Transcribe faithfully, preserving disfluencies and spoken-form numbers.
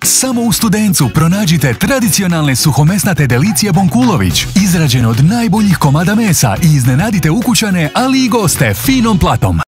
Samo u Studencu pronađite tradicionalne suhomesnate delicije Bonkulović, izrađene od najboljih komada mesa i iznenadite ukućane, ali i goste finom platom.